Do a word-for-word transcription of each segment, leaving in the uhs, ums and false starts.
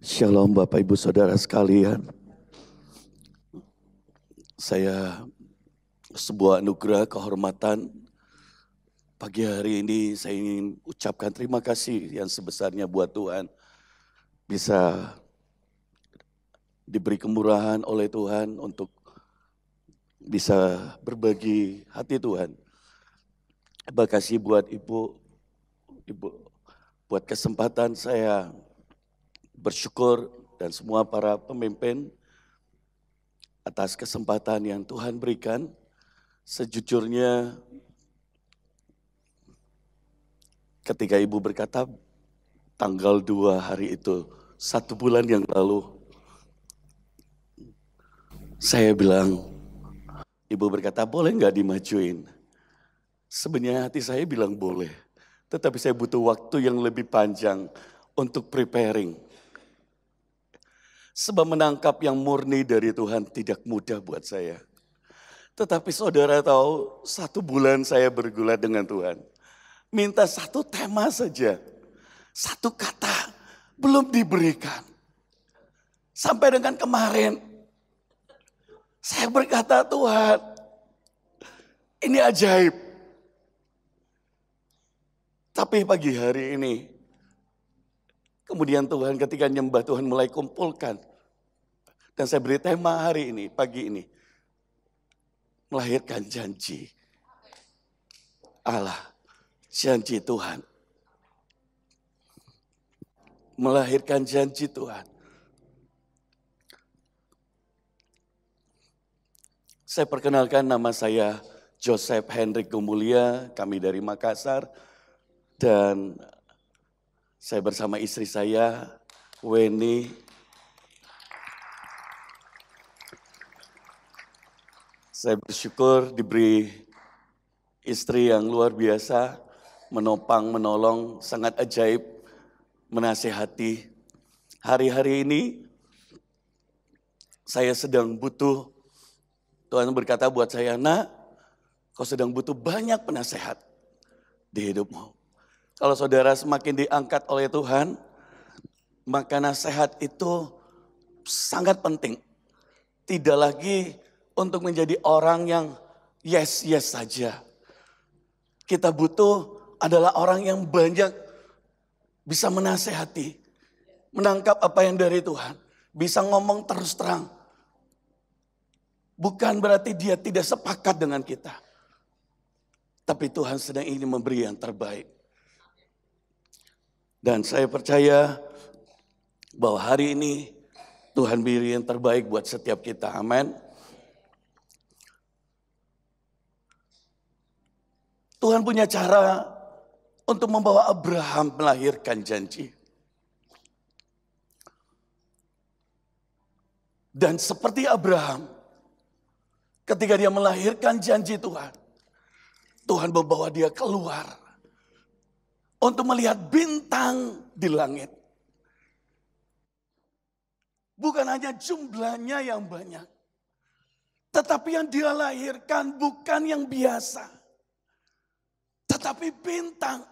Shalom Bapak Ibu Saudara sekalian. Saya sebuah anugerah kehormatan pagi hari ini saya ingin ucapkan terima kasih yang sebesarnya buat Tuhan. Bisa diberi kemurahan oleh Tuhan untuk bisa berbagi hati Tuhan. Terima kasih buat Ibu, Ibu buat kesempatan saya bersyukur dan semua para pemimpin atas kesempatan yang Tuhan berikan. Sejujurnya ketika Ibu berkata tanggal dua hari itu, satu bulan yang lalu, saya bilang, Ibu berkata boleh nggak dimajuin? Sebenarnya hati saya bilang boleh, tetapi saya butuh waktu yang lebih panjang untuk preparing. Sebab menangkap yang murni dari Tuhan tidak mudah buat saya. Tetapi saudara tahu, satu bulan saya bergulat dengan Tuhan. Minta satu tema saja, satu kata belum diberikan. Sampai dengan kemarin, saya berkata Tuhan, ini ajaib. Tapi pagi hari ini, kemudian Tuhan ketika nyembah Tuhan mulai kumpulkan. Dan saya beri tema hari ini, pagi ini. Melahirkan janji Allah, janji Tuhan. Melahirkan janji Tuhan. Saya perkenalkan, nama saya Joseph Hendrik Gumulia, kami dari Makassar. Dan saya bersama istri saya, Weni. Saya bersyukur diberi istri yang luar biasa, menopang, menolong, sangat ajaib, menasihati. Hari-hari ini saya sedang butuh, Tuhan berkata buat saya, nak, kau sedang butuh banyak penasehat di hidupmu. Kalau saudara semakin diangkat oleh Tuhan, maka nasihat itu sangat penting. Tidak lagi untuk menjadi orang yang yes-yes saja. Kita butuh adalah orang yang banyak bisa menasehati, menangkap apa yang dari Tuhan, bisa ngomong terus terang. Bukan berarti dia tidak sepakat dengan kita. Tapi Tuhan sedang ingin memberi yang terbaik. Dan saya percaya bahwa hari ini Tuhan beri yang terbaik buat setiap kita. Amin. Tuhan punya cara untuk membawa Abraham melahirkan janji. Dan seperti Abraham, ketika dia melahirkan janji Tuhan, Tuhan membawa dia keluar untuk melihat bintang di langit. Bukan hanya jumlahnya yang banyak, tetapi yang dia lahirkan bukan yang biasa, tetapi bintang.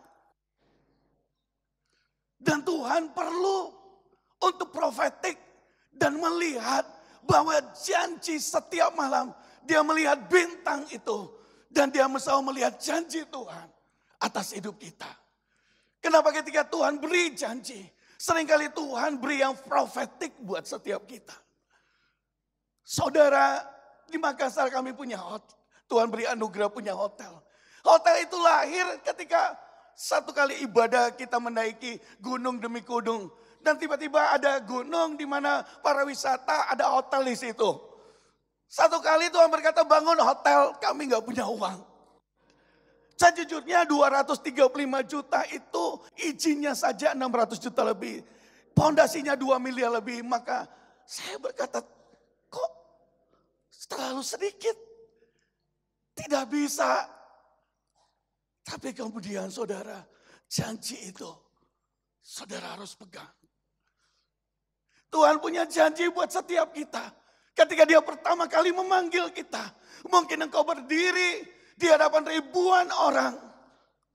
Dan Tuhan perlu untuk profetik dan melihat bahwa janji setiap malam dia melihat bintang itu. Dan dia selalu melihat janji Tuhan atas hidup kita. Kenapa ketika Tuhan beri janji, seringkali Tuhan beri yang profetik buat setiap kita. Saudara, di Makassar kami punya hotel. Tuhan beri anugerah punya hotel. Hotel itu lahir ketika satu kali ibadah kita menaiki gunung demi gunung. Dan tiba-tiba ada gunung di mana para wisata ada hotel di situ. Satu kali Tuhan berkata bangun hotel, kami gak punya uang. Sejujurnya dua ratus tiga puluh lima juta itu izinnya saja enam ratus juta lebih. Pondasinya dua miliar lebih. Maka saya berkata, kok terlalu sedikit? Tidak bisa. Tapi kemudian saudara, janji itu saudara harus pegang. Tuhan punya janji buat setiap kita. Ketika dia pertama kali memanggil kita. Mungkin engkau berdiri di hadapan ribuan orang.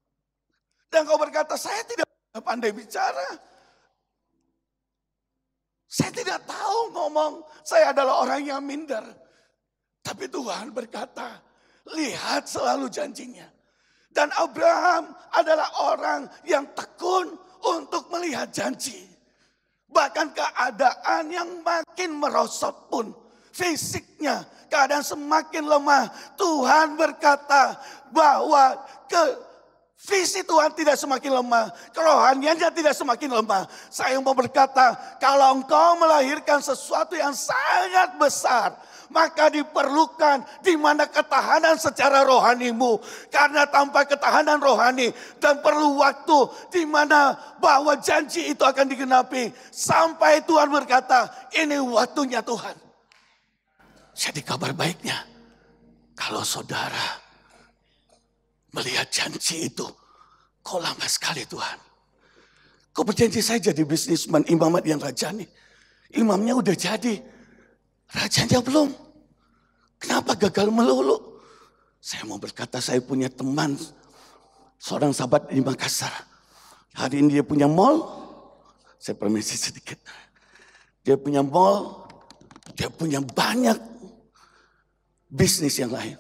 Dan kau berkata, saya tidak pandai bicara. Saya tidak tahu ngomong, saya adalah orang yang minder. Tapi Tuhan berkata, lihat selalu janjinya. Dan Abraham adalah orang yang tekun untuk melihat janji. Bahkan keadaan yang makin merosot pun, fisiknya keadaan semakin lemah. Tuhan berkata bahwa ke visi Tuhan tidak semakin lemah, kerohaniannya tidak semakin lemah. Saya mau berkata, kalau engkau melahirkan sesuatu yang sangat besar, maka diperlukan di mana ketahanan secara rohanimu. Karena tanpa ketahanan rohani dan perlu waktu di mana bahwa janji itu akan digenapi. Sampai Tuhan berkata, ini waktunya Tuhan. Jadi kabar baiknya, kalau saudara melihat janji itu, kok lama sekali Tuhan. Kok berjanji saya jadi bisnismen imamat yang rajani. Imamnya udah jadi, rajanya belum. Kenapa gagal melulu? Saya mau berkata, saya punya teman, seorang sahabat di Makassar. Hari ini dia punya mall, saya permisi sedikit. Dia punya mall, dia punya banyak bisnis yang lain.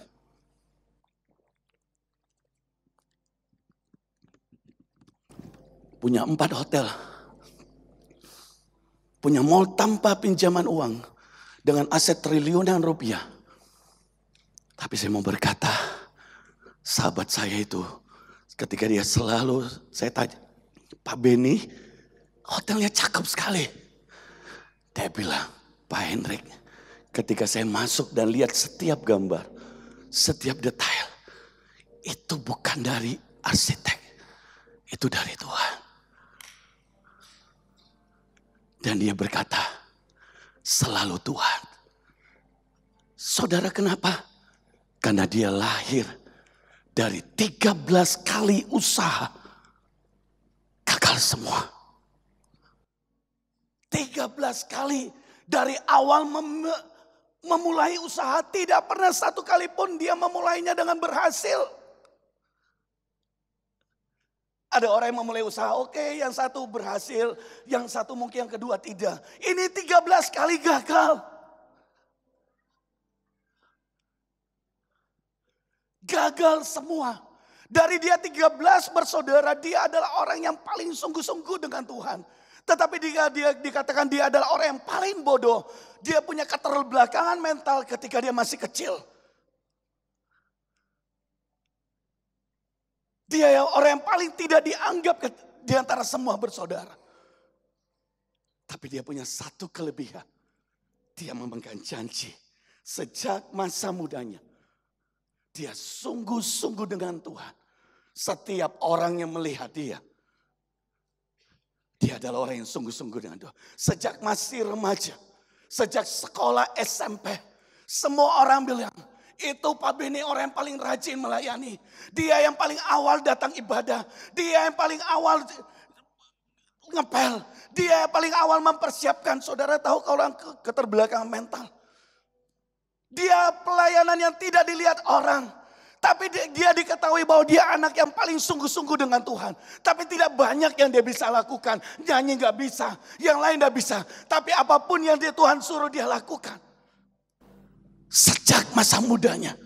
Punya empat hotel. Punya mall tanpa pinjaman uang. Dengan aset triliunan rupiah. Tapi saya mau berkata, sahabat saya itu, ketika dia selalu, saya tanya, Pak Beni, hotelnya cakep sekali. Dia bilang, Pak Hendrik, ketika saya masuk dan lihat setiap gambar, setiap detail, itu bukan dari arsitek, itu dari Tuhan. Dan dia berkata, selalu Tuhan. Saudara kenapa? Karena dia lahir dari tiga belas kali usaha. Gagal semua. tiga belas kali dari awal mem memulai usaha. Tidak pernah satu kali pun dia memulainya dengan berhasil. Ada orang yang memulai usaha, oke, okay, yang satu berhasil, yang satu mungkin yang kedua tidak. Ini tiga belas kali gagal. Gagal semua. Dari dia tiga belas bersaudara, dia adalah orang yang paling sungguh-sungguh dengan Tuhan. Tetapi dia, dia dikatakan dia adalah orang yang paling bodoh. Dia punya keterbelakangan mental ketika dia masih kecil. Dia yang orang yang paling tidak dianggap di antara semua bersaudara. Tapi dia punya satu kelebihan. Dia memegang janji. Sejak masa mudanya. Dia sungguh-sungguh dengan Tuhan. Setiap orang yang melihat dia. Dia adalah orang yang sungguh-sungguh dengan Tuhan. Sejak masih remaja. Sejak sekolah S M P. Semua orang bilang. Itu Pak Beni orang yang paling rajin melayani. Dia yang paling awal datang ibadah. Dia yang paling awal ngepel. Dia yang paling awal mempersiapkan. Saudara tahu kalau orang keterbelakangan mental. Dia pelayanan yang tidak dilihat orang. Tapi dia diketahui bahwa dia anak yang paling sungguh-sungguh dengan Tuhan. Tapi tidak banyak yang dia bisa lakukan. Nyanyi gak bisa. Yang lain gak bisa. Tapi apapun yang dia Tuhan suruh dia lakukan. Sejak masa mudanya.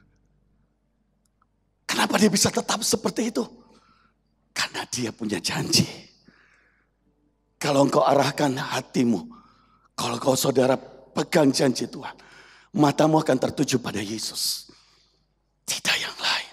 Kenapa dia bisa tetap seperti itu? Karena dia punya janji. Kalau engkau arahkan hatimu. Kalau kau saudara pegang janji Tuhan. Matamu akan tertuju pada Yesus. Tidak yang lain.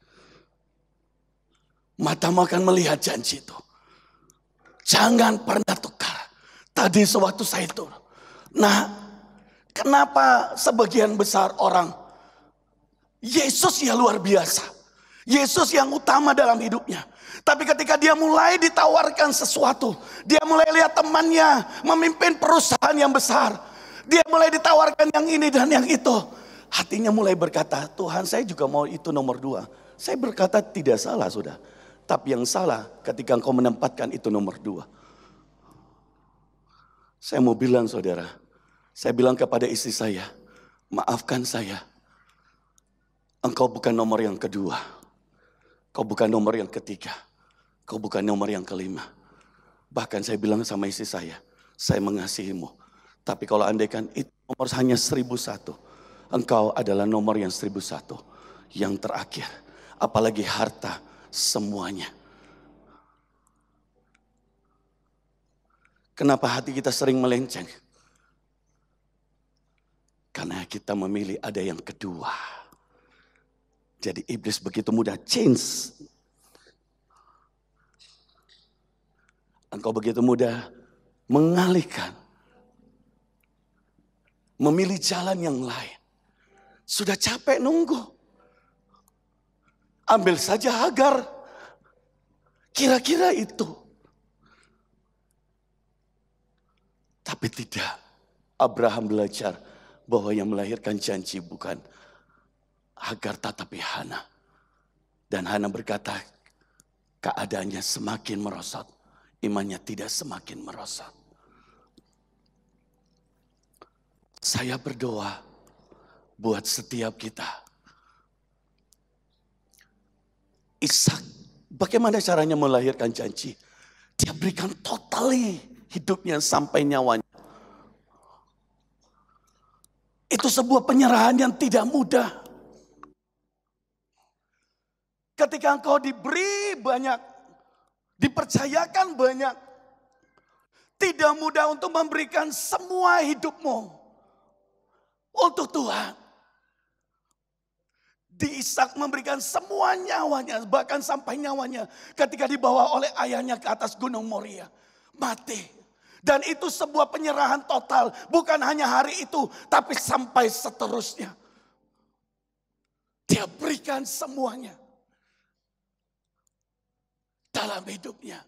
Matamu akan melihat janji itu. Jangan pernah tukar. Tadi sewaktu saya itu. Nah. Kenapa sebagian besar orang, Yesus ya luar biasa. Yesus yang utama dalam hidupnya. Tapi ketika dia mulai ditawarkan sesuatu, dia mulai lihat temannya memimpin perusahaan yang besar. Dia mulai ditawarkan yang ini dan yang itu. Hatinya mulai berkata, Tuhan saya juga mau itu nomor dua. Saya berkata tidak salah sudah. Tapi yang salah ketika engkau menempatkan itu nomor dua. Saya mau bilang saudara. Saya bilang kepada istri saya, maafkan saya. Engkau bukan nomor yang kedua. Kau bukan nomor yang ketiga. Kau bukan nomor yang kelima. Bahkan saya bilang sama istri saya, saya mengasihimu. Tapi kalau andaikan itu nomor hanya seribu satu, engkau adalah nomor yang seribu satu, yang terakhir. Apalagi harta semuanya. Kenapa hati kita sering melenceng? Karena kita memilih ada yang kedua. Jadi iblis begitu mudah change. Engkau begitu mudah mengalihkan. Memilih jalan yang lain. Sudah capek nunggu. Ambil saja Hagar. Kira-kira itu. Tapi tidak. Abraham belajar bahwa yang melahirkan janji bukan Hagar tetapi Hana. Dan Hana berkata, keadaannya semakin merosot. Imannya tidak semakin merosot. Saya berdoa buat setiap kita. Ishak, bagaimana caranya melahirkan janji? Dia berikan totally hidupnya sampai nyawanya. Itu sebuah penyerahan yang tidak mudah. Ketika engkau diberi banyak, dipercayakan banyak, tidak mudah untuk memberikan semua hidupmu untuk Tuhan. Di Ishak memberikan semua nyawanya, bahkan sampai nyawanya ketika dibawa oleh ayahnya ke atas gunung Moria. Mati. Dan itu sebuah penyerahan total. Bukan hanya hari itu, tapi sampai seterusnya. Dia berikan semuanya. Dalam hidupnya.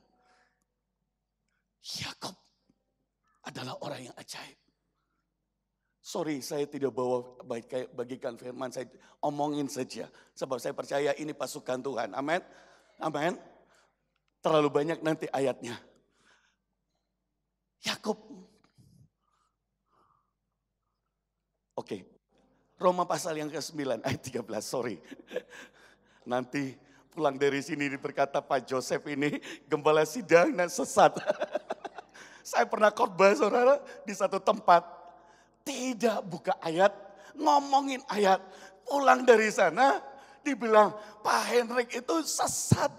Yakub adalah orang yang ajaib. Sorry, saya tidak bawa bagikan firman, saya omongin saja. Sebab saya percaya ini pasukan Tuhan. Amin. Amin. Terlalu banyak nanti ayatnya. Yakub. Oke. Roma pasal yang ke sembilan ayat tiga belas, sorry. Nanti pulang dari sini berkata Pak Joseph ini gembala sidang dan sesat. Saya pernah khotbah saudara di satu tempat. Tidak buka ayat, ngomongin ayat. Pulang dari sana, dibilang Pak Henrik itu sesat.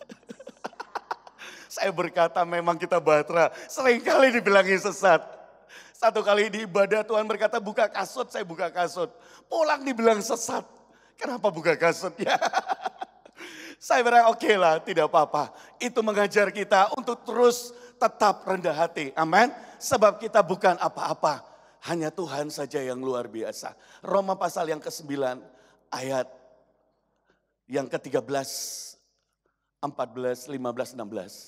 Saya berkata memang kita batra, seringkali dibilangin sesat. Satu kali di ibadah Tuhan berkata buka kasut, saya buka kasut. Pulang dibilang sesat. Kenapa buka kasut ya? Saya bilang oke okay lah, tidak apa-apa. Itu mengajar kita untuk terus tetap rendah hati. Amin. Sebab kita bukan apa-apa. Hanya Tuhan saja yang luar biasa. Roma pasal yang kesembilan ayat yang ke tiga belas, empat belas, lima belas, enam belas.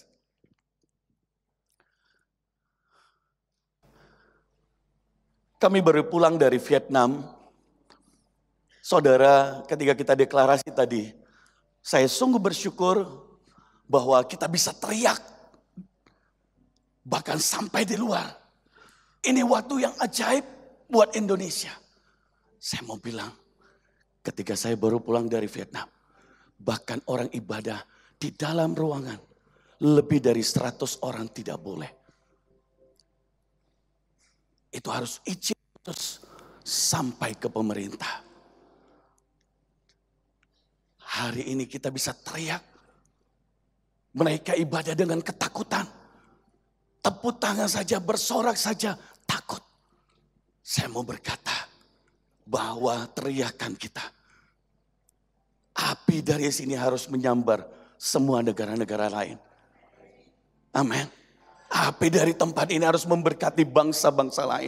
Kami baru pulang dari Vietnam. Saudara, ketika kita deklarasi tadi, saya sungguh bersyukur bahwa kita bisa teriak. Bahkan sampai di luar. Ini waktu yang ajaib buat Indonesia. Saya mau bilang, ketika saya baru pulang dari Vietnam, bahkan orang ibadah di dalam ruangan, lebih dari seratus orang tidak boleh. Itu harus izin terus sampai ke pemerintah. Hari ini kita bisa teriak, mereka ibadah dengan ketakutan. Tepuk tangan saja, bersorak saja, takut. Saya mau berkata bahwa teriakan kita, api dari sini harus menyambar semua negara-negara lain. Amin. Api dari tempat ini harus memberkati bangsa-bangsa lain.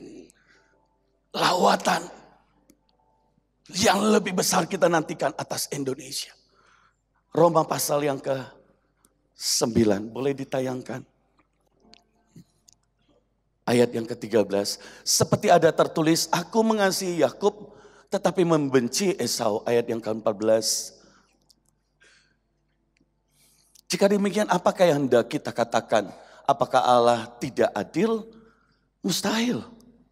Lawatan yang lebih besar kita nantikan atas Indonesia. Roma pasal yang ke sembilan, boleh ditayangkan. Ayat yang ke tiga belas, seperti ada tertulis, aku mengasihi Yakub tetapi membenci Esau. Ayat yang ke empat belas. Jika demikian, apakah yang hendak kita katakan? Apakah Allah tidak adil? Mustahil.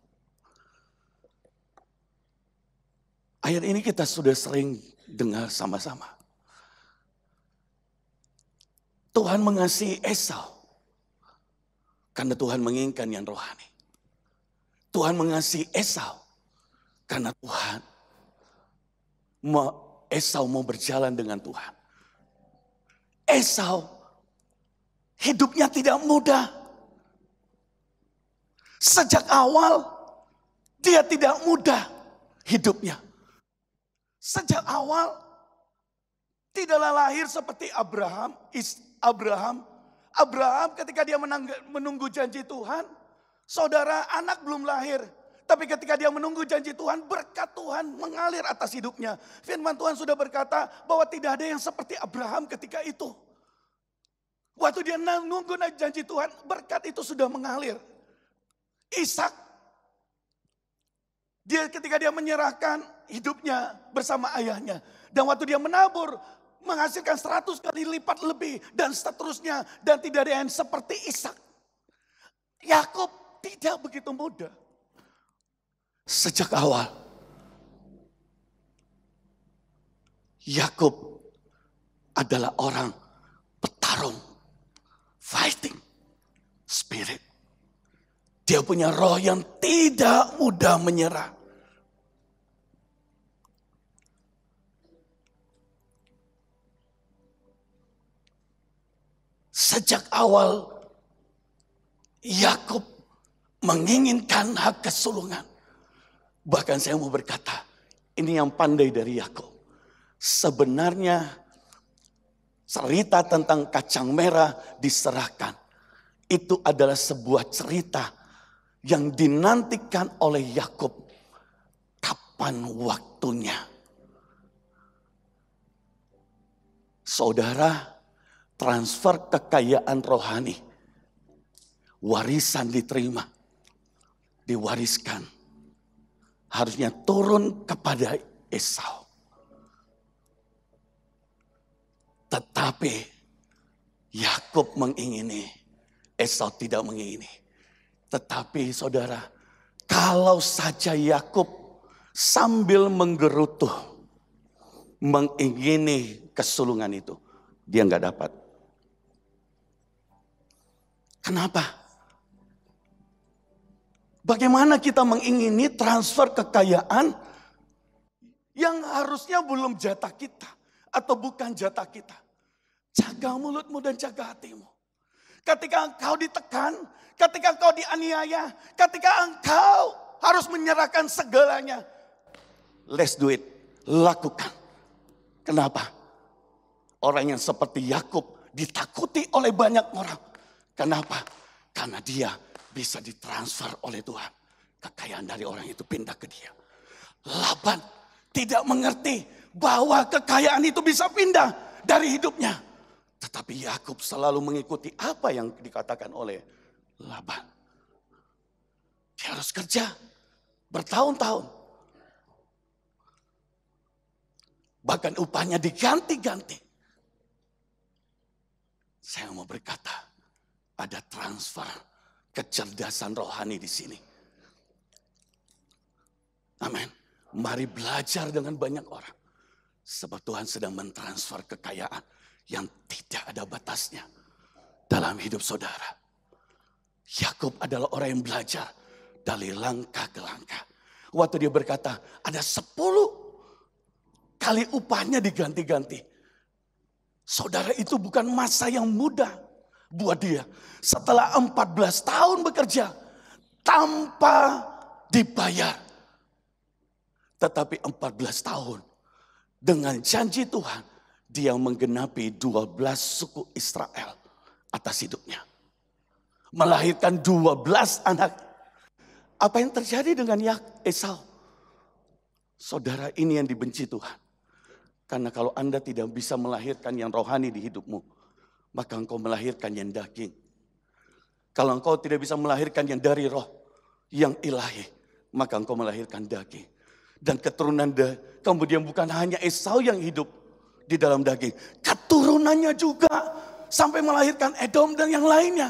Ayat ini kita sudah sering dengar sama-sama. Tuhan mengasihi Esau. karena Tuhan menginginkan yang rohani. Tuhan mengasihi Esau karena Tuhan mau, Esau mau berjalan dengan Tuhan. Esau hidupnya tidak mudah. Sejak awal dia tidak mudah hidupnya. Sejak awal tidaklah lahir seperti Abraham. Abraham, Abraham ketika dia menunggu janji Tuhan, saudara, anak belum lahir. Tapi ketika dia menunggu janji Tuhan, berkat Tuhan mengalir atas hidupnya. Firman Tuhan sudah berkata bahwa tidak ada yang seperti Abraham ketika itu. Waktu dia menunggu janji Tuhan, berkat itu sudah mengalir. Ishak, dia ketika dia menyerahkan hidupnya bersama ayahnya. Dan waktu dia menabur, menghasilkan seratus kali lipat lebih. Dan seterusnya, dan tidak ada yang seperti Ishak. Yakub tidak begitu mudah. Sejak awal, Yakub adalah orang petarung, fighting spirit. Dia punya roh yang tidak mudah menyerah. Sejak awal, Yakub menginginkan hak kesulungan. Bahkan saya mau berkata, ini yang pandai dari Yakub. Sebenarnya cerita tentang kacang merah diserahkan. Itu adalah sebuah cerita yang dinantikan oleh Yakub. Kapan waktunya? Saudara, transfer kekayaan rohani, warisan diterima, diwariskan, harusnya turun kepada Esau. Tetapi Yakub mengingini, Esau tidak mengingini. Tetapi saudara, kalau saja Yakub sambil menggerutu, mengingini kesulungan itu, dia nggak dapat. Kenapa? Bagaimana kita mengingini transfer kekayaan yang harusnya belum jatah kita atau bukan jatah kita? Jaga mulutmu dan jaga hatimu. Ketika engkau ditekan, ketika engkau dianiaya, ketika engkau harus menyerahkan segalanya, let's do it, lakukan. Kenapa? Orang yang seperti Yakub ditakuti oleh banyak orang. Kenapa? Karena dia bisa ditransfer oleh Tuhan. Kekayaan dari orang itu pindah ke dia. Laban tidak mengerti bahwa kekayaan itu bisa pindah dari hidupnya. Tetapi Yakub selalu mengikuti apa yang dikatakan oleh Laban. Dia harus kerja bertahun-tahun. Bahkan upahnya diganti-ganti. Saya mau berkata, ada transfer kecerdasan rohani di sini. Amin. Mari belajar dengan banyak orang. Sebab Tuhan sedang mentransfer kekayaan yang tidak ada batasnya dalam hidup saudara. Yakub adalah orang yang belajar dari langkah ke langkah. Waktu dia berkata, ada sepuluh kali upahnya diganti-ganti. Saudara, itu bukan masa yang mudah buat dia. Setelah empat belas tahun bekerja tanpa dibayar. Tetapi empat belas tahun dengan janji Tuhan, dia menggenapi dua belas suku Israel atas hidupnya. Melahirkan dua belas anak. Apa yang terjadi dengan Esau? Saudara, ini yang dibenci Tuhan. Karena kalau Anda tidak bisa melahirkan yang rohani di hidupmu, maka engkau melahirkan yang daging. Kalau engkau tidak bisa melahirkan yang dari roh, yang ilahi, maka engkau melahirkan daging. Dan keturunan da, kemudian bukan hanya Esau yang hidup di dalam daging. Keturunannya juga sampai melahirkan Edom dan yang lainnya.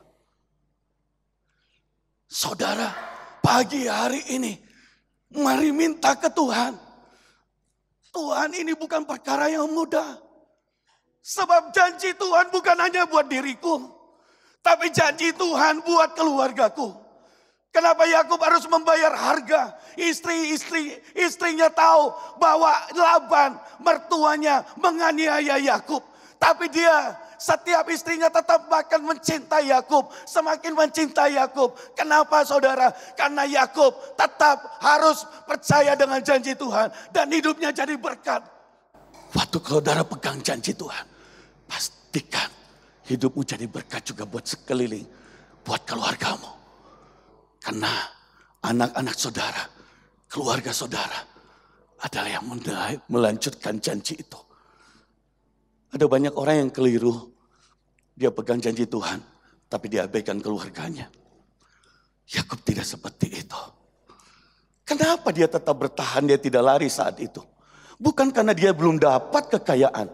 Saudara, pagi hari ini mari minta ke Tuhan. Tuhan, ini bukan perkara yang mudah. Sebab janji Tuhan bukan hanya buat diriku, Tapi janji Tuhan buat keluargaku. Kenapa Yakub harus membayar harga? Istri-istri istrinya tahu bahwa Laban mertuanya menganiaya Yakub. Tapi dia, setiap istrinya tetap bahkan mencintai Yakub, semakin mencintai Yakub. Kenapa saudara? Karena Yakub tetap harus percaya dengan janji Tuhan dan hidupnya jadi berkat. Waktu saudara pegang janji Tuhan, pastikan hidupmu jadi berkat juga buat sekeliling, buat keluargamu. Karena anak-anak saudara, keluarga saudara adalah yang melanjutkan janji itu. Ada banyak orang yang keliru. Dia pegang janji Tuhan, tapi dia abaikan keluarganya. Yakub tidak seperti itu. Kenapa dia tetap bertahan, dia tidak lari saat itu? Bukan karena dia belum dapat kekayaan.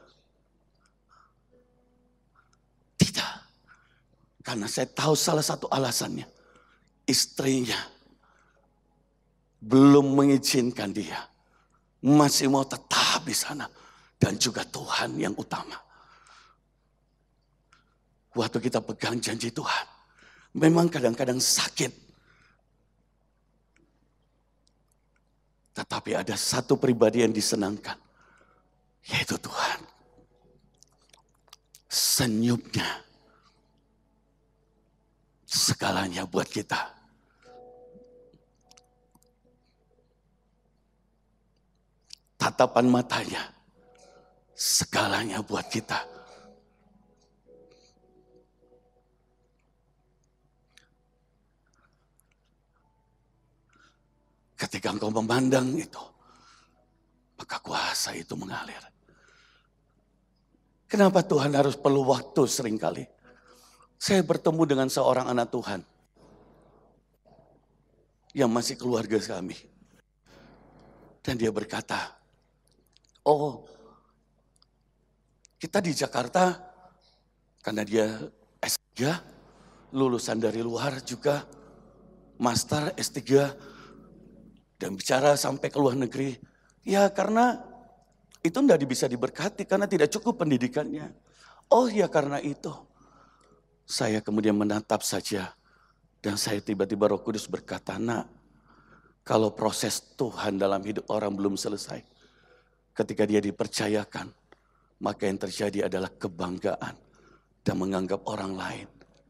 Tidak. Karena saya tahu salah satu alasannya. Istrinya belum mengizinkan dia. Masih mau tetap di sana. Dan juga Tuhan yang utama. Waktu kita pegang janji Tuhan, memang kadang-kadang sakit. Tetapi ada satu pribadi yang disenangkan, yaitu Tuhan. Senyumnya, segalanya buat kita. Tatapan matanya, segalanya buat kita. Ketika engkau memandang itu, maka kuasa itu mengalir. Kenapa Tuhan harus perlu waktu seringkali? Saya bertemu dengan seorang anak Tuhan yang masih keluarga kami. Dan dia berkata, oh, kita di Jakarta, karena dia S tiga, lulusan dari luar juga, master S tiga, dan bicara sampai ke luar negeri. Ya karena itu tidak bisa diberkati, karena tidak cukup pendidikannya. Oh ya karena itu. Saya kemudian menatap saja, dan saya tiba-tiba Roh Kudus berkata, nak, kalau proses Tuhan dalam hidup orang belum selesai, ketika dia dipercayakan, maka yang terjadi adalah kebanggaan dan menganggap orang lain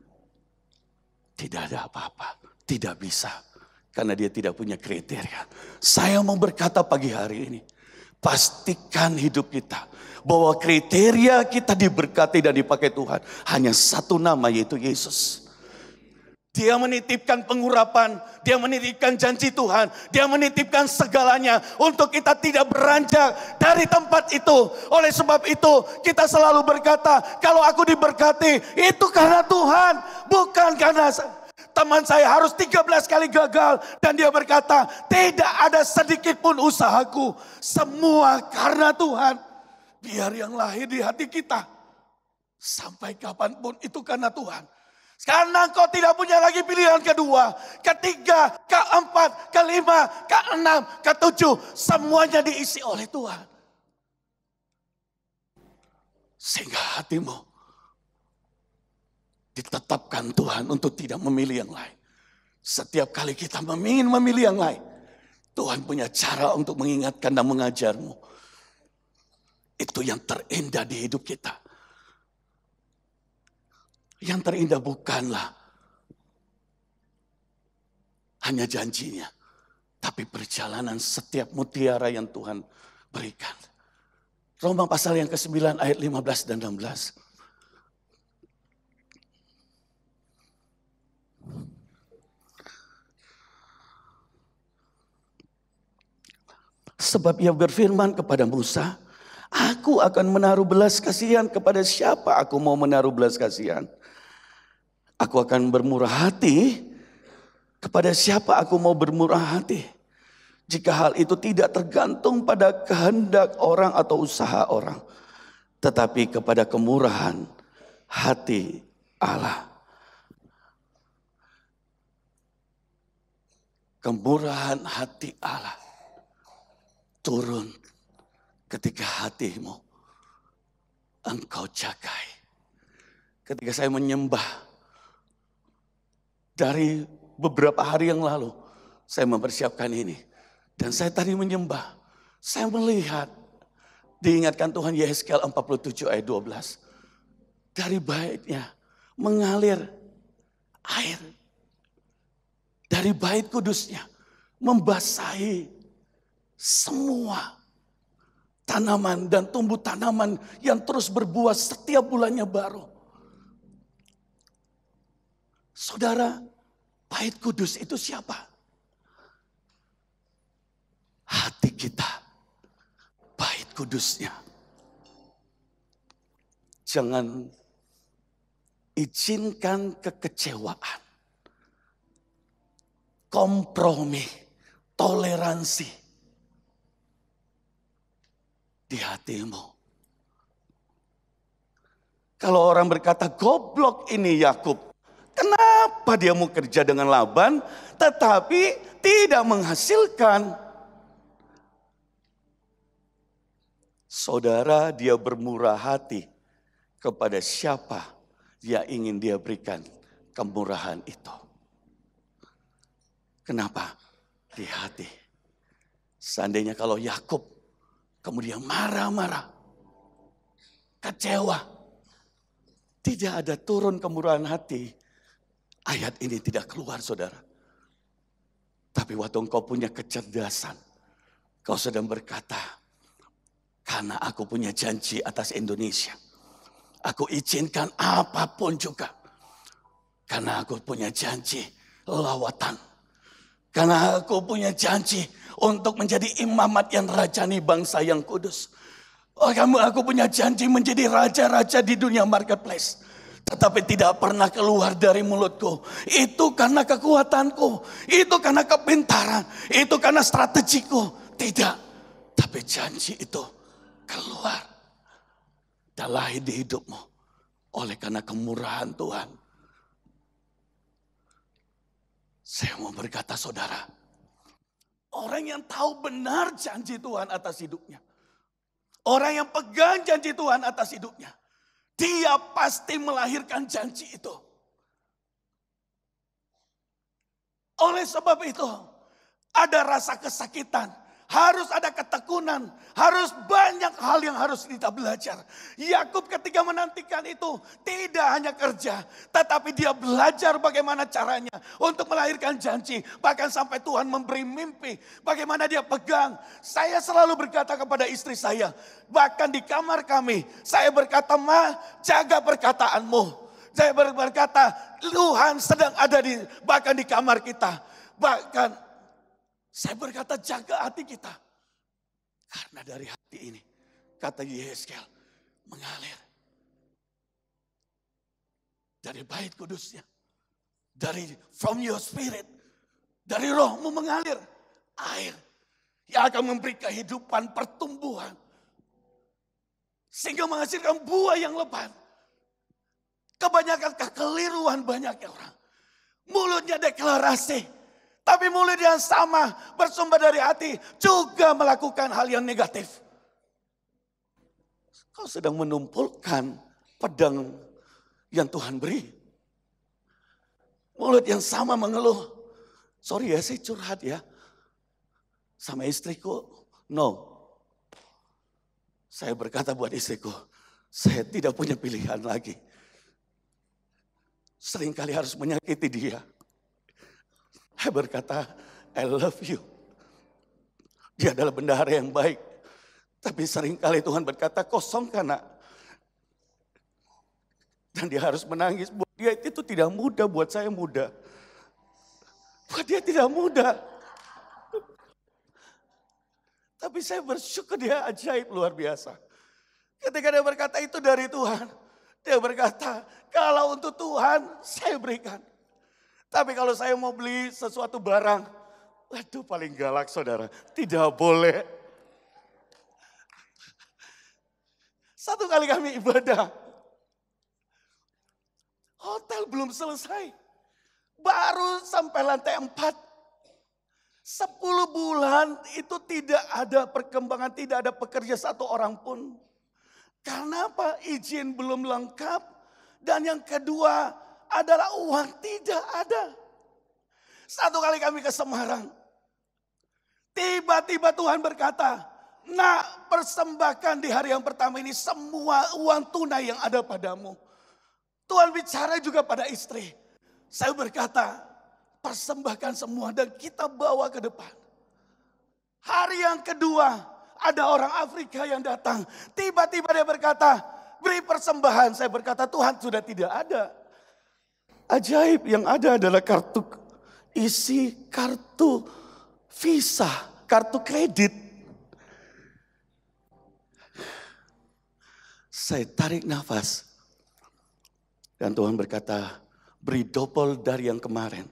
tidak ada apa-apa, tidak bisa. Karena dia tidak punya kriteria. Saya mau berkata pagi hari ini, pastikan hidup kita bahwa kriteria kita diberkati dan dipakai Tuhan hanya satu nama, yaitu Yesus. Dia menitipkan pengurapan, dia menitipkan janji Tuhan, dia menitipkan segalanya untuk kita tidak beranjak dari tempat itu. Oleh sebab itu kita selalu berkata, kalau aku diberkati itu karena Tuhan, bukan karena teman saya harus tiga belas kali gagal. Dan dia berkata, tidak ada sedikit pun usahaku, semua karena Tuhan. Biar yang lahir di hati kita, sampai kapanpun itu karena Tuhan. Karena engkau tidak punya lagi pilihan kedua, ketiga, keempat, kelima, keenam, ketujuh. Semuanya diisi oleh Tuhan. Sehingga hatimu ditetapkan Tuhan untuk tidak memilih yang lain. Setiap kali kita ingin memilih yang lain, Tuhan punya cara untuk mengingatkan dan mengajarmu. Itu yang terindah di hidup kita. Yang terindah bukanlah hanya janjinya, tapi perjalanan setiap mutiara yang Tuhan berikan. Roma pasal yang kesembilan ayat lima belas dan enam belas. Sebab ia berfirman kepada Musa, aku akan menaruh belas kasihan kepada siapa aku mau menaruh belas kasihan. Aku akan bermurah hati kepada siapa aku mau bermurah hati. Jika hal itu tidak tergantung pada kehendak orang atau usaha orang, tetapi kepada kemurahan hati Allah. Kemurahan hati Allah turun ketika hatimu engkau jagai. Ketika saya menyembah Dari beberapa hari yang lalu saya mempersiapkan ini. Dan saya tadi menyembah. Saya melihat, diingatkan Tuhan Yehezkiel empat puluh tujuh ayat dua belas. Dari baitnya mengalir air. Dari bait kudusnya membasahi semua tanaman dan tumbuh tanaman yang terus berbuah setiap bulannya baru. Saudara, bait kudus itu siapa? Hati kita, bait kudusnya. Jangan izinkan kekecewaan, kompromi, toleransi di hatimu. Kalau orang berkata, goblok ini Yakub. Kenapa dia mau kerja dengan Laban tetapi tidak menghasilkan? Saudara, dia bermurah hati kepada siapa yang ingin dia berikan kemurahan itu. Kenapa? Di hati. Seandainya kalau Yakub kemudian marah-marah, kecewa, tidak ada turun kemurahan hati, ayat ini tidak keluar, saudara. Tapi waktu engkau punya kecerdasan, kau sedang berkata, karena aku punya janji atas Indonesia, aku izinkan apapun juga. Karena aku punya janji lawatan. Karena aku punya janji untuk menjadi imamat yang rajani bangsa yang kudus. Oh, kamu, aku punya janji menjadi raja-raja di dunia marketplace. Tetapi tidak pernah keluar dari mulutku. Itu karena kekuatanku. Itu karena kepintaran. Itu karena strategiku. Tidak. Tapi janji itu keluar dan lahir di hidupmu oleh karena kemurahan Tuhan. Saya mau berkata, saudara, orang yang tahu benar janji Tuhan atas hidupnya, orang yang pegang janji Tuhan atas hidupnya, dia pasti melahirkan janji itu. Oleh sebab itu, ada rasa kesakitan, harus ada ketekunan, harus banyak hal yang harus kita belajar. Yakub ketika menantikan itu tidak hanya kerja, tetapi dia belajar bagaimana caranya untuk melahirkan janji. Bahkan sampai Tuhan memberi mimpi, bagaimana dia pegang. Saya selalu berkata kepada istri saya, bahkan di kamar kami, saya berkata, Ma, jaga perkataanmu. Saya berkata, Tuhan sedang ada di bahkan di kamar kita. Bahkan saya berkata, jaga hati kita. Karena dari hati ini, kata Yehezkiel, mengalir. Dari bait kudusnya. Dari from your spirit. Dari rohmu mengalir air. Yang akan memberi kehidupan, pertumbuhan. Sehingga menghasilkan buah yang lebat. Kebanyakan kekeliruan banyaknya orang. Mulutnya deklarasi. Tapi mulut yang sama bersumber dari hati juga melakukan hal yang negatif. Kau sedang menumpulkan pedang yang Tuhan beri. Mulut yang sama mengeluh. Sorry ya, saya curhat ya. Sama istriku, no. Saya berkata buat istriku, saya tidak punya pilihan lagi. Seringkali harus menyakiti dia. Saya berkata, I love you. Dia adalah bendahara yang baik. Tapi seringkali Tuhan berkata, kosongkan nak. Dan dia harus menangis. Buat dia itu tidak mudah, buat saya mudah. Buat dia tidak mudah. Tapi saya bersyukur dia ajaib luar biasa. Ketika dia berkata itu dari Tuhan. Dia berkata, kalau untuk Tuhan saya berikan. Tapi kalau saya mau beli sesuatu barang, waduh paling galak saudara, tidak boleh. Satu kali kami ibadah, hotel belum selesai, baru sampai lantai empat. Sepuluh bulan itu tidak ada perkembangan, tidak ada pekerja satu orang pun. Karena apa? Izin belum lengkap. Dan yang kedua, adalah uang tidak ada. Satu kali kami ke Semarang. Tiba-tiba Tuhan berkata, nak, persembahkan di hari yang pertama ini semua uang tunai yang ada padamu. Tuhan bicara juga pada istri. Saya berkata, persembahkan semua dan kita bawa ke depan. Hari yang kedua, ada orang Afrika yang datang. Tiba-tiba dia berkata, beri persembahan. Saya berkata, Tuhan sudah tidak ada. Ajaib, yang ada adalah kartu, isi kartu Visa, kartu kredit. Saya tarik nafas. Dan Tuhan berkata, beri double dari yang kemarin.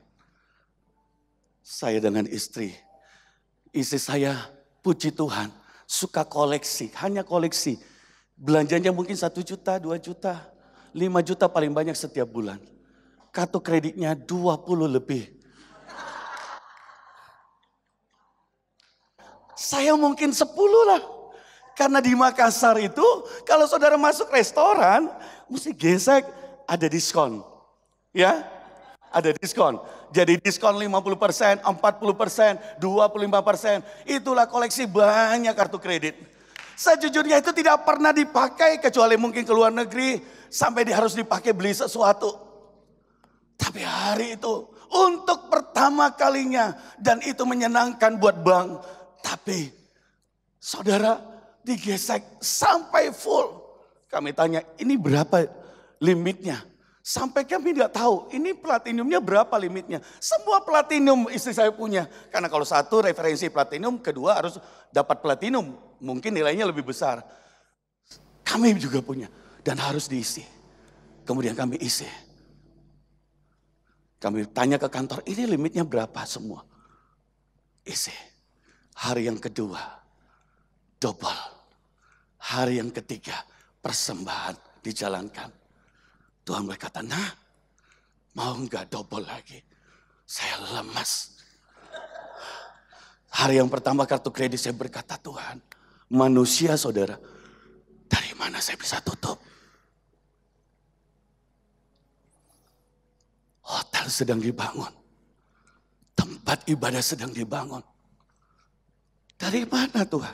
Saya dengan istri. Istri saya, puji Tuhan, suka koleksi, hanya koleksi. Belanjanya mungkin satu juta, dua juta, lima juta paling banyak setiap bulan. Kartu kreditnya dua puluh lebih. Saya mungkin sepuluh lah. Karena di Makassar itu kalau saudara masuk restoran mesti gesek ada diskon. Ya, ada diskon. Jadi diskon lima puluh persen, empat puluh persen, dua puluh lima persen. Itulah koleksi banyak kartu kredit. Sejujurnya itu tidak pernah dipakai kecuali mungkin ke luar negeri. Sampai dia harus dipakai beli sesuatu. Tapi hari itu untuk pertama kalinya dan itu menyenangkan buat bank. Tapi saudara digesek sampai full. Kami tanya ini berapa limitnya? Sampai kami tidak tahu ini platinumnya berapa limitnya. Semua platinum istri saya punya. Karena kalau satu referensi platinum, kedua harus dapat platinum. Mungkin nilainya lebih besar. Kami juga punya dan harus diisi. Kemudian kami isi. Kami tanya ke kantor ini limitnya berapa semua. Isi. Hari yang kedua, double. Hari yang ketiga, persembahan dijalankan. Tuhan berkata, nah, mau nggak double lagi? Saya lemas. Hari yang pertama kartu kredit saya berkata, Tuhan, manusia saudara, dari mana saya bisa tutup? Hotel sedang dibangun. Tempat ibadah sedang dibangun. Dari mana Tuhan?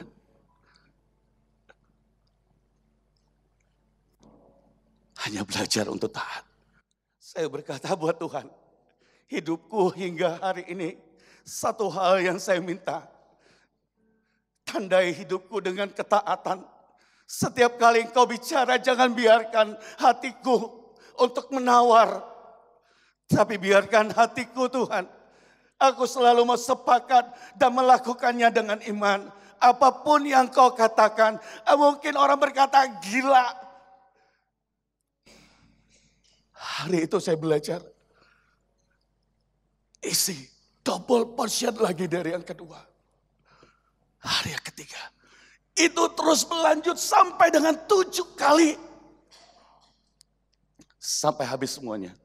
Hanya belajar untuk taat. Saya berkata buat Tuhan, hidupku hingga hari ini satu hal yang saya minta. Tandai hidupku dengan ketaatan. Setiap kali engkau bicara jangan biarkan hatiku untuk menawar. Tapi biarkan hatiku Tuhan. Aku selalu mau sepakat dan melakukannya dengan iman. Apapun yang kau katakan. Mungkin orang berkata gila. Hari itu saya belajar. Isi double portion lagi dari yang kedua. Hari yang ketiga. Itu terus berlanjut sampai dengan tujuh kali. Sampai habis semuanya.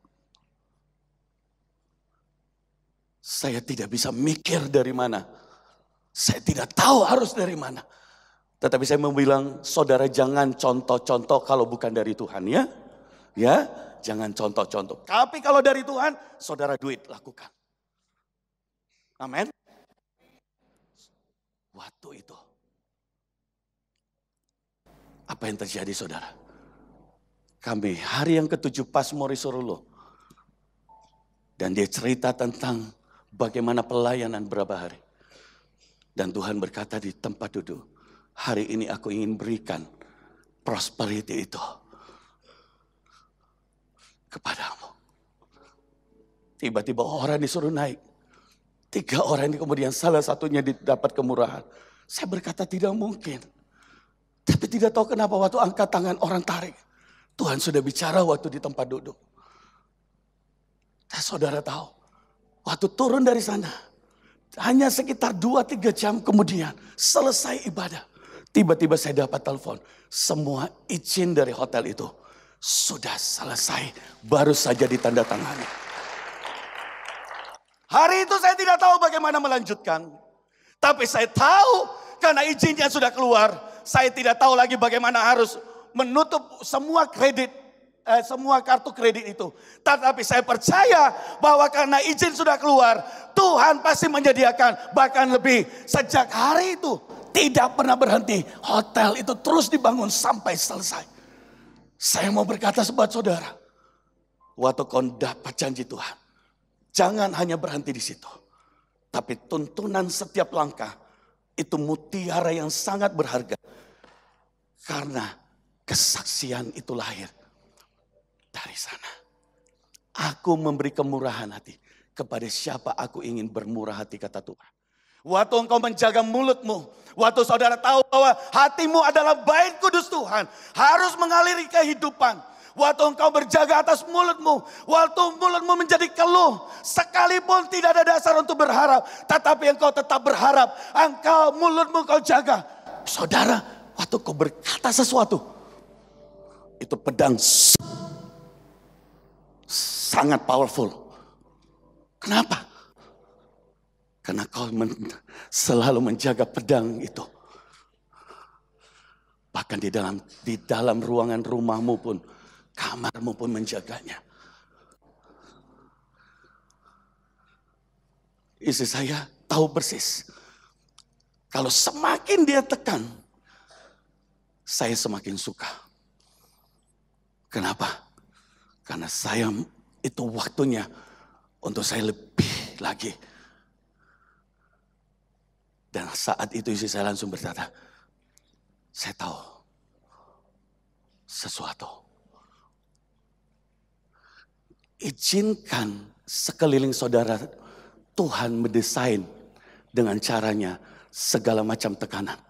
Saya tidak bisa mikir dari mana. Saya tidak tahu harus dari mana. Tetapi saya mau bilang, saudara jangan contoh-contoh kalau bukan dari Tuhan ya. Ya, jangan contoh-contoh. Tapi kalau dari Tuhan, saudara duit lakukan. Amin. Waktu itu. Apa yang terjadi saudara? Kami hari yang ketujuh pas Morisorolo. Dan dia cerita tentang bagaimana pelayanan berapa hari. Dan Tuhan berkata di tempat duduk, hari ini aku ingin berikan prosperity itu kepadamu. Tiba-tiba orang disuruh naik. Tiga orang ini kemudian salah satunya dapat kemurahan. Saya berkata tidak mungkin. Tapi tidak tahu kenapa waktu angkat tangan orang tarik. Tuhan sudah bicara waktu di tempat duduk. Dan saudara tahu. Waktu turun dari sana, hanya sekitar dua tiga jam kemudian selesai ibadah. Tiba-tiba saya dapat telepon, semua izin dari hotel itu sudah selesai, baru saja ditandatangani. Hari itu saya tidak tahu bagaimana melanjutkan. Tapi saya tahu karena izinnya sudah keluar, saya tidak tahu lagi bagaimana harus menutup semua kredit. Eh, semua kartu kredit itu. Tetapi saya percaya bahwa karena izin sudah keluar, Tuhan pasti menyediakan, bahkan lebih. Sejak hari itu tidak pernah berhenti. Hotel itu terus dibangun sampai selesai. Saya mau berkata buat saudara, waktu kau dapat janji Tuhan, jangan hanya berhenti di situ. Tapi tuntunan setiap langkah itu mutiara yang sangat berharga. Karena kesaksian itu lahir dari sana. Aku memberi kemurahan hati. Kepada siapa aku ingin bermurah hati, kata Tuhan. Waktu engkau menjaga mulutmu. Waktu saudara tahu bahwa hatimu adalah bait kudus Tuhan. Harus mengaliri kehidupan. Waktu engkau berjaga atas mulutmu. Waktu mulutmu menjadi keluh. Sekalipun tidak ada dasar untuk berharap. Tetapi engkau tetap berharap. Engkau mulutmu kau jaga. Saudara, waktu kau berkata sesuatu. Itu pedang sangat powerful. Kenapa? Karena kau men, selalu menjaga pedang itu. Bahkan di dalam di dalam ruangan rumahmu pun, kamarmu pun menjaganya. Istri saya tahu persis. Kalau semakin dia tekan, saya semakin suka. Kenapa? Karena saya itu waktunya untuk saya lebih lagi. Dan saat itu istri saya langsung berkata, saya tahu sesuatu. Izinkan sekeliling saudara Tuhan mendesain dengan caranya segala macam tekanan.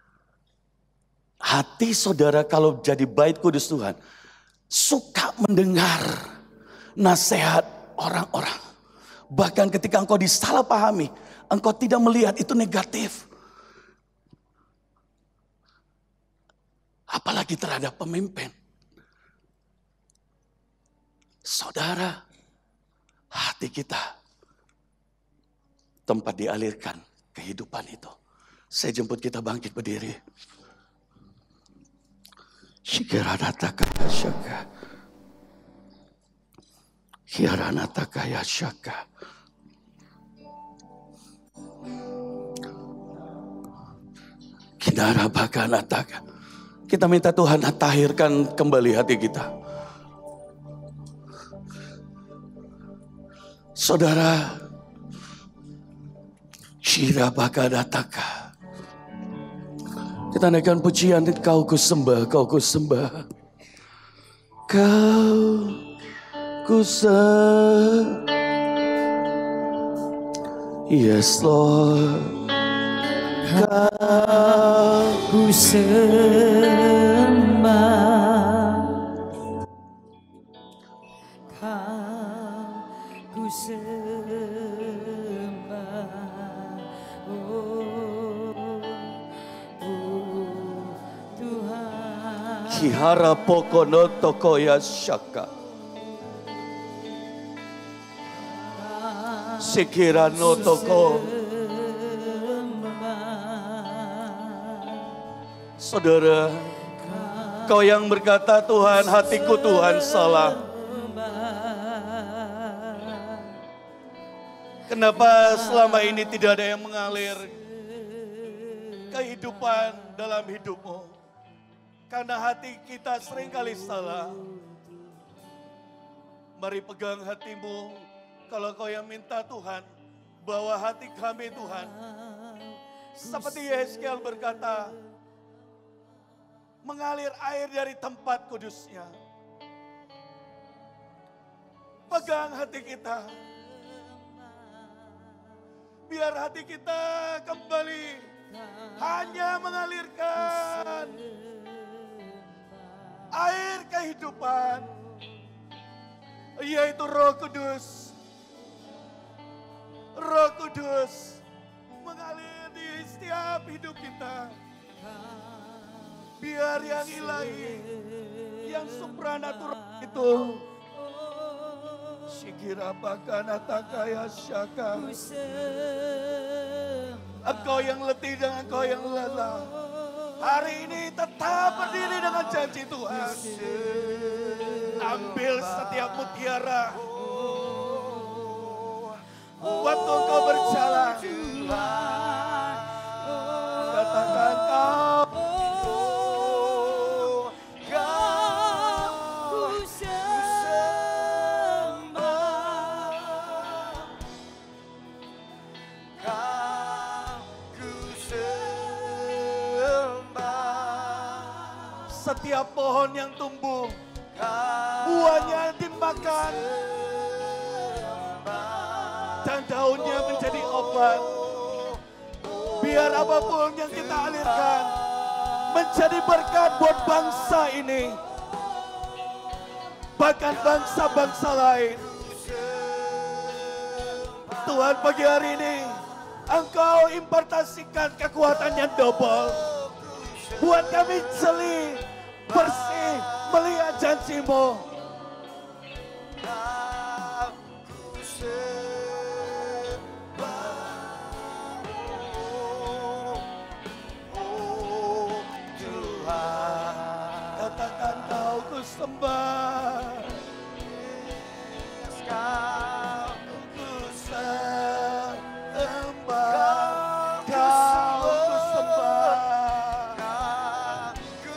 Hati saudara kalau jadi bait kudus Tuhan, suka mendengar nasihat orang-orang. Bahkan ketika engkau disalahpahami, engkau tidak melihat itu negatif. Apalagi terhadap pemimpin. Saudara, hati kita tempat dialirkan kehidupan itu. Saya jemput kita bangkit berdiri. Shikiranataka shaka. Hiaranataka shaka. Kinara baganataka. Kita minta Tuhan tahirkan kembali hati kita. Saudara, Shira baganataka. Kita naikkan pujian, kau ku sembah, kau ku sembah. Kau ku sembah. Yes Lord. Kau ku sembah, kau ku sembah, oh, oh Tuhan. Kihara pokono tokoya shaka. Sekira no toko. Saudara, kau yang berkata Tuhan, hatiku Tuhan salah. Kenapa selama ini tidak ada yang mengalir kehidupan dalam hidupmu? Karena hati kita seringkali salah. Mari pegang hatimu. Kalau kau yang minta Tuhan, bawa hati kami Tuhan. Seperti Yeskiel berkata, mengalir air dari tempat kudusnya. Pegang hati kita. Biar hati kita kembali hanya mengalirkan air kehidupan, yaitu Roh Kudus. Roh Kudus mengalir di setiap hidup kita. Biar yang ilahi, yang supranatural itu, Shikira baganataka ya shaka. Engkau yang letih dan engkau yang lelah, hari ini tetap berdiri dengan janji Tuhan. Ambil setiap mutiara, buat waktu Engkau berjalan. Katakan Kau. Setiap pohon yang tumbuh, buahnya dimakan, dan daunnya menjadi obat. Biar apapun yang kita alirkan, menjadi berkat buat bangsa ini, bahkan bangsa-bangsa lain. Tuhan, pagi hari ini, Engkau impartasikan kekuatan yang double, buat kami jeli, bersih, melihat janji-Mu. Katakan Kau ku sembah, Kau ku sembah, Kau ku sembah.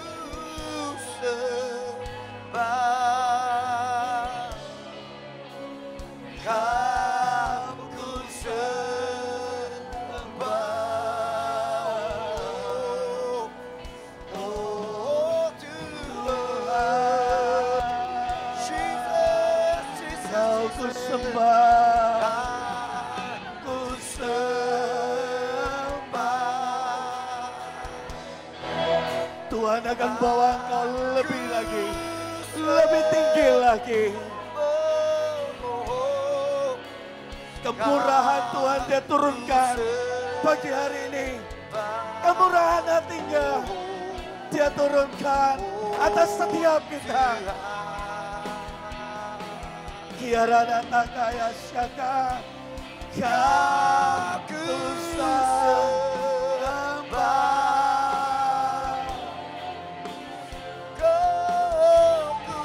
Ku sembah, ku sembah. Tuhan akan bawa Engkau lebih lagi, lebih tinggi lagi. Kemurahan Tuhan Dia turunkan pagi hari ini. Kemurahan hatinya Dia turunkan atas setiap kita. Kiara kaya syaka, Kau ku sembah, Kau ku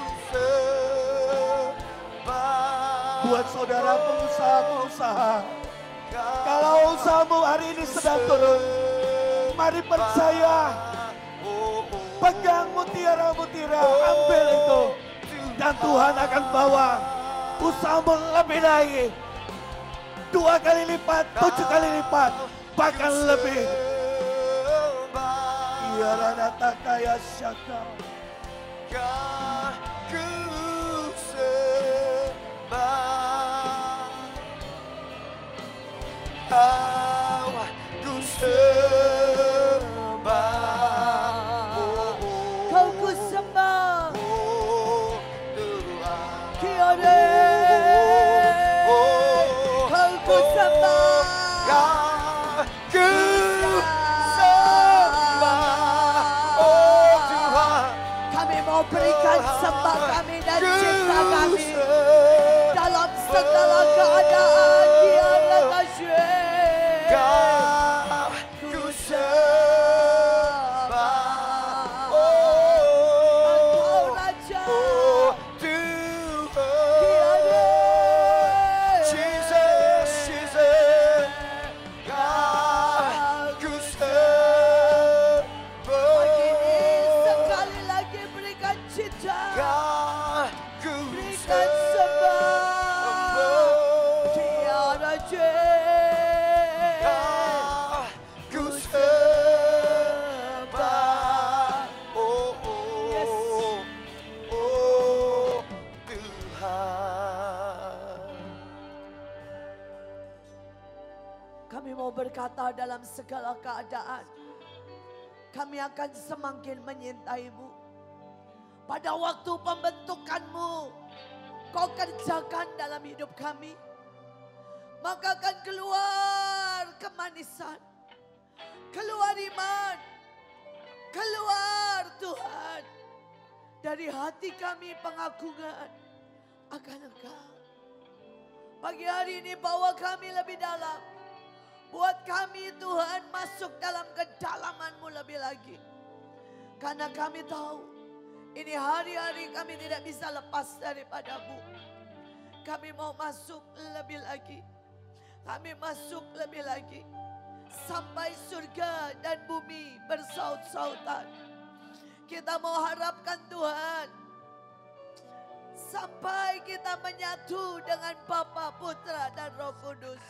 sembah. Buat saudara pengusaha-pengusaha, kalau usahamu hari ini sedang turun, mari percaya, pegang mutiara-mutiara, ambil itu, dan Tuhan akan bawa usahamu lebih lagi, dua kali lipat, tujuh kali lipat, bahkan lebih. Kiara data kaya syaka, Ku sembah, Kau ku sembah, Kau ku sembah, Kiara. Berikan sembah kami dan cinta kami dalam segala keadaan. Kiara kasih, ku sembah, Engkau Raja, Kiara, Jesus, Jesus, ku sembah. pagi ini sekali lagi berikan cinta, berikan sembah, Kiara Ku sembah, oh, oh, Yes. oh, Tuhan. Kami mau berkata dalam segala keadaan, kami akan semakin menyintai-Mu. Pada waktu pembentukan-Mu, Kau kerjakan dalam hidup kami, maka akan keluar kemanisan, keluar iman, keluar Tuhan. Dari hati kami pengagungan akan Engkau. Pagi hari ini bawa kami lebih dalam. Buat kami Tuhan masuk dalam kedalaman-Mu lebih lagi. Karena kami tahu ini hari-hari kami tidak bisa lepas daripada-Mu. Kami mau masuk lebih lagi. Kami masuk lebih lagi. Sampai surga dan bumi bersaut-sautan. Kita mau harapkan Tuhan. Sampai kita menyatu dengan Bapa, Putra, dan Roh Kudus.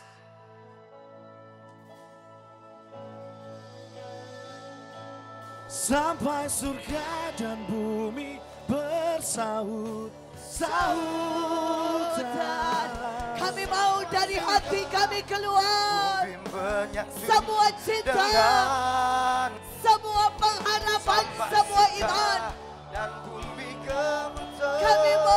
Sampai surga dan bumi bersaut sautan. Kami mau dari hati kami keluar semua cinta, semua pengharapan, semua iman. Kami mau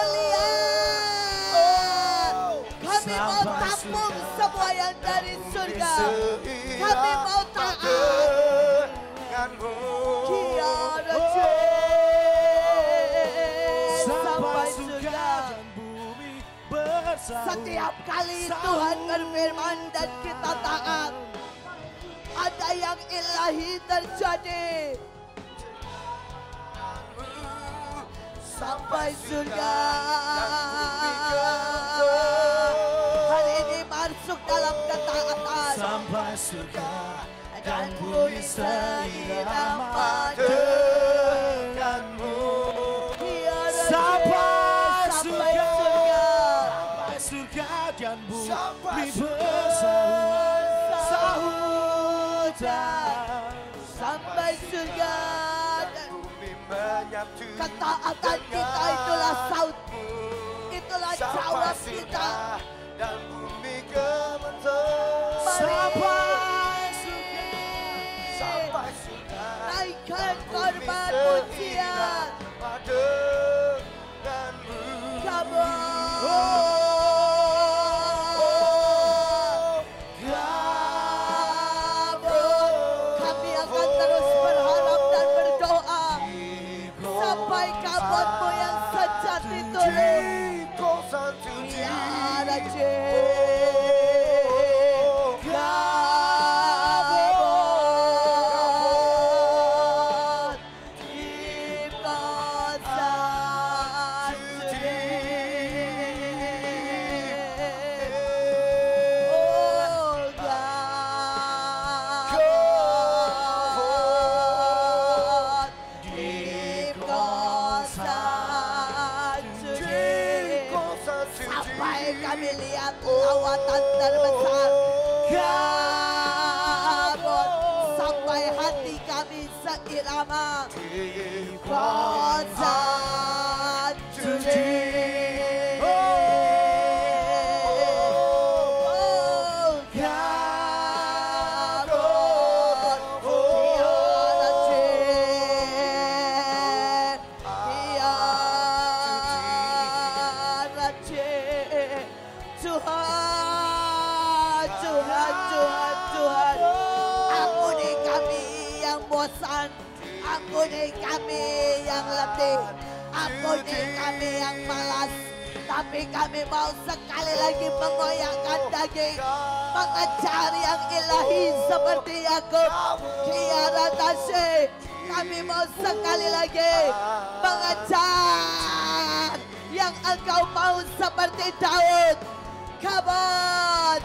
lihat, kami mau tampung semua yang dari surga. Kami mau taat. Kiara sampai surga dan bumi bersaut. Setiap kali Tuhan berfirman dan kita taat, ada yang ilahi terjadi. Sampai surga. Hari ini masuk dalam ketaatan. Sampai surga Dan bumi seirama denganmu. Sampai surga, sampai surga dan bumi bersaut sautan. Sampai surga dan Bumi menyatu. ketaatan kita itulah saut, itulah jawab Sampai kita. surga dan bumi gemetar. Sampai surga, Sampai surga Naikkan korban pujian. denganmu. Kamu kami akan terus berharap dan berdoa sampai kabutmu yang sejati turun. Ya Raja, kabut di kota suci. Oh kabut di kota suci. Sampai kami lihat lawatan terbesar. Kabut sampai hati kami seirama. Kota suci. Oh kabut tiada cek, tiada cek. Tuhan, Tuhan, Tuhan, Tuhan, ampuni kami yang bosan, ampuni kami yang letih, ampuni kami yang malas. Tapi kami mau sekali lagi mengoyakkan daging, mengejar yang ilahi seperti Yakub. Kiara Tashe, kami mau sekali lagi mengejar yang engkau mau seperti Daud. Kabut,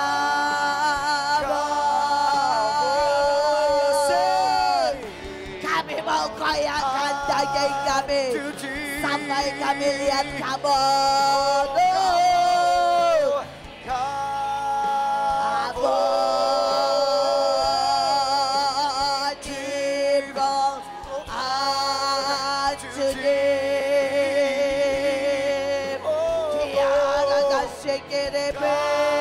kabut. Kami mau koyakkan daging kami sampai kami lihat kabut. Oh, kabut cipong acudim. Tiara kasih kirebe.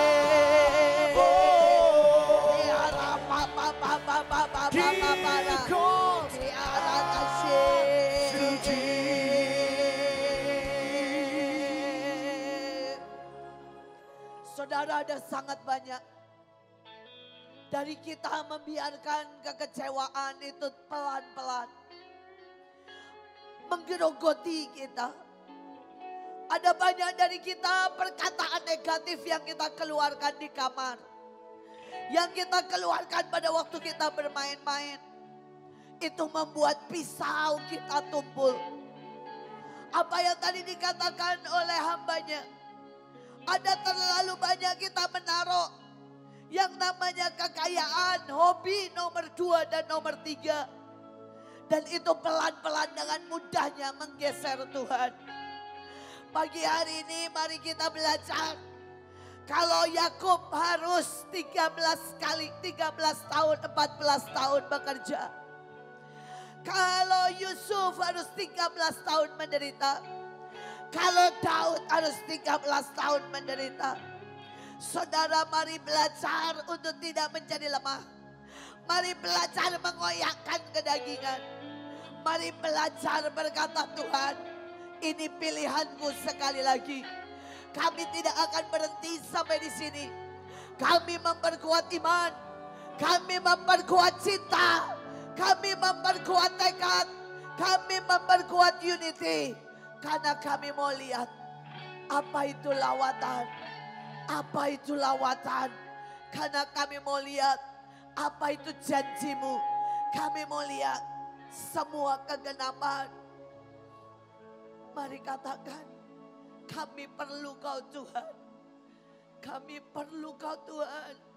Tiara papa papa papa papa papa. Tiara kasih. Saudara, ada sangat banyak dari kita membiarkan kekecewaan itu pelan-pelan menggerogoti kita. Ada banyak dari kita perkataan negatif yang kita keluarkan di kamar, yang kita keluarkan pada waktu kita bermain-main. Itu membuat pisau kita tumpul. Apa yang tadi dikatakan oleh hambanya, ada terlalu banyak kita menaruh Yang namanya kekayaan, hobi nomor dua dan nomor tiga. Dan itu pelan-pelan dengan mudahnya menggeser Tuhan. Pagi hari ini mari kita belajar. Kalau Yakub harus tiga belas kali, tiga belas tahun, empat belas tahun bekerja. Kalau Yusuf harus tiga belas tahun menderita. Kalau Daud harus tiga belas tahun menderita. Saudara, mari belajar untuk tidak menjadi lemah. Mari belajar mengoyakkan kedagingan. Mari belajar berkata, Tuhan, ini pilihanmu sekali lagi. Kami tidak akan berhenti sampai di sini. Kami memperkuat iman. Kami memperkuat cinta. Kami memperkuat tekad. Kami memperkuat unity. Karena kami mau lihat apa itu lawatan. Apa itu lawatan. Karena kami mau lihat apa itu janjimu. Kami mau lihat semua kegenapan. Mari katakan, kami perlu Kau Tuhan. Kami perlu Kau Tuhan.